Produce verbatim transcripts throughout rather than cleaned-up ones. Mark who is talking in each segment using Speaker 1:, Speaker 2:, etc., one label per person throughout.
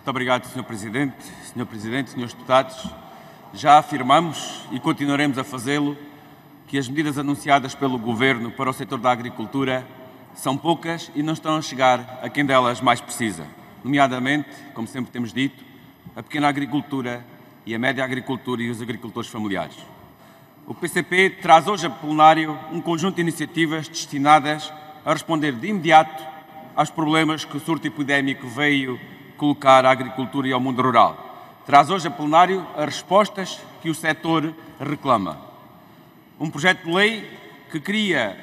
Speaker 1: Muito obrigado, senhor Presidente. senhor Presidente, senhores deputados, já afirmamos e continuaremos a fazê-lo que as medidas anunciadas pelo Governo para o setor da agricultura são poucas e não estão a chegar a quem delas mais precisa, nomeadamente, como sempre temos dito, a pequena agricultura e a média agricultura e os agricultores familiares. O P C P traz hoje a plenário um conjunto de iniciativas destinadas a responder de imediato aos problemas que o surto epidémico veio colocar à agricultura e ao mundo rural. Traz hoje a plenário as respostas que o setor reclama. Um projeto de lei que cria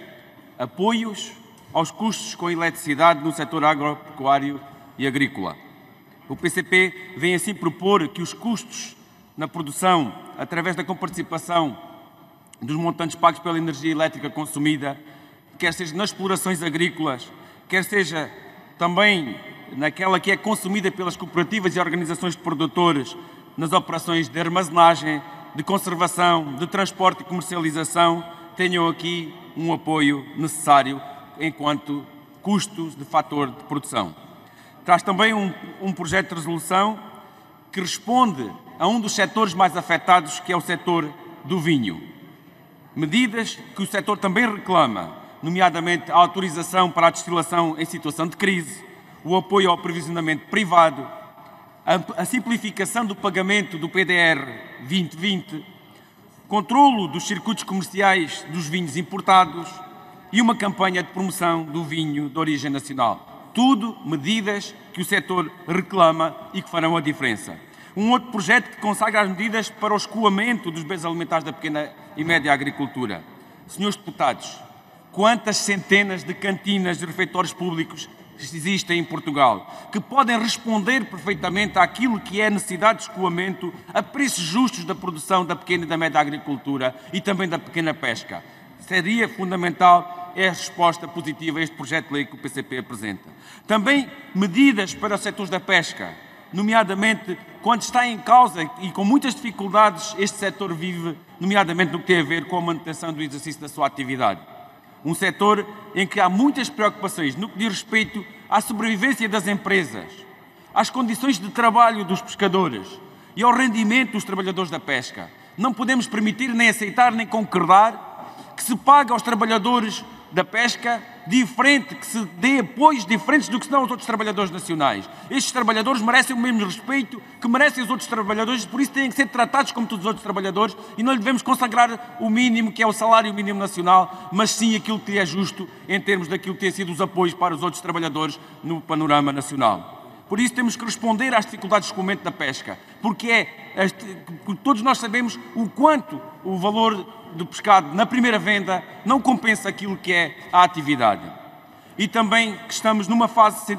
Speaker 1: apoios aos custos com eletricidade no setor agropecuário e agrícola. O P C P vem assim propor que os custos na produção, através da comparticipação dos montantes pagos pela energia elétrica consumida, quer seja nas explorações agrícolas, quer seja também naquela que é consumida pelas cooperativas e organizações de produtores, nas operações de armazenagem, de conservação, de transporte e comercialização, tenham aqui um apoio necessário enquanto custos de fator de produção. Traz também um, um projeto de resolução que responde a um dos setores mais afetados, que é o setor do vinho. Medidas que o setor também reclama, nomeadamente a autorização para a destilação em situação de crise, o apoio ao aprovisionamento privado, a, a simplificação do pagamento do P D R vinte vinte, controlo dos circuitos comerciais dos vinhos importados e uma campanha de promoção do vinho de origem nacional. Tudo medidas que o setor reclama e que farão a diferença. Um outro projeto que consagra as medidas para o escoamento dos bens alimentares da pequena e média agricultura. Senhores deputados, quantas centenas de cantinas de refeitórios públicos existem em Portugal, que podem responder perfeitamente àquilo que é a necessidade de escoamento a preços justos da produção da pequena e da média agricultura e também da pequena pesca. Seria fundamental é a resposta positiva a este projeto de lei que o P C P apresenta. Também medidas para os setores da pesca, nomeadamente quando está em causa e com muitas dificuldades este setor vive, nomeadamente no que tem a ver com a manutenção do exercício da sua atividade. Um setor em que há muitas preocupações no que diz respeito à sobrevivência das empresas, às condições de trabalho dos pescadores e ao rendimento dos trabalhadores da pesca. Não podemos permitir, nem aceitar, nem concordar que se pague aos trabalhadores da pesca diferente, que se dê apoios diferentes do que se dão aos outros trabalhadores nacionais. Estes trabalhadores merecem o mesmo respeito que merecem os outros trabalhadores, por isso têm que ser tratados como todos os outros trabalhadores e não lhe devemos consagrar o mínimo, que é o salário mínimo nacional, mas sim aquilo que lhe é justo em termos daquilo que têm sido os apoios para os outros trabalhadores no panorama nacional. Por isso temos que responder às dificuldades de escoamento da pesca, porque é, porque todos nós sabemos o quanto o valor do pescado na primeira venda não compensa aquilo que é a atividade. E também que estamos numa fase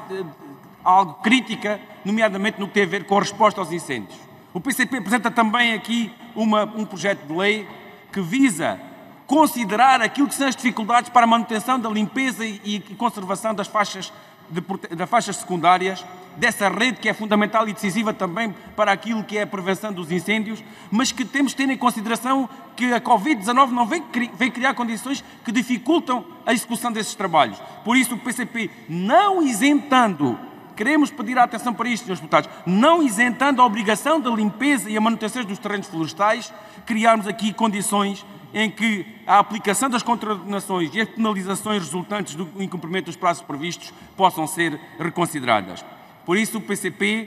Speaker 1: algo crítica, nomeadamente no que tem a ver com a resposta aos incêndios. O P C P apresenta também aqui uma, um projeto de lei que visa considerar aquilo que são as dificuldades para a manutenção da limpeza e, e conservação das faixas, de, das faixas secundárias, dessa rede que é fundamental e decisiva também para aquilo que é a prevenção dos incêndios, mas que temos de ter em consideração que a Covid dezanove não vem, vem criar condições que dificultam a execução desses trabalhos. Por isso o P C P, não isentando, queremos pedir a atenção para isto, senhores deputados, não isentando a obrigação da limpeza e a manutenção dos terrenos florestais, criarmos aqui condições em que a aplicação das condenações e as penalizações resultantes do incumprimento dos prazos previstos possam ser reconsideradas. Por isso o P C P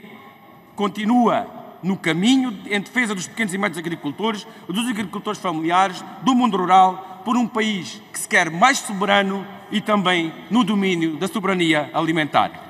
Speaker 1: continua no caminho em defesa dos pequenos e médios agricultores, dos agricultores familiares, do mundo rural, por um país que se quer mais soberano e também no domínio da soberania alimentar.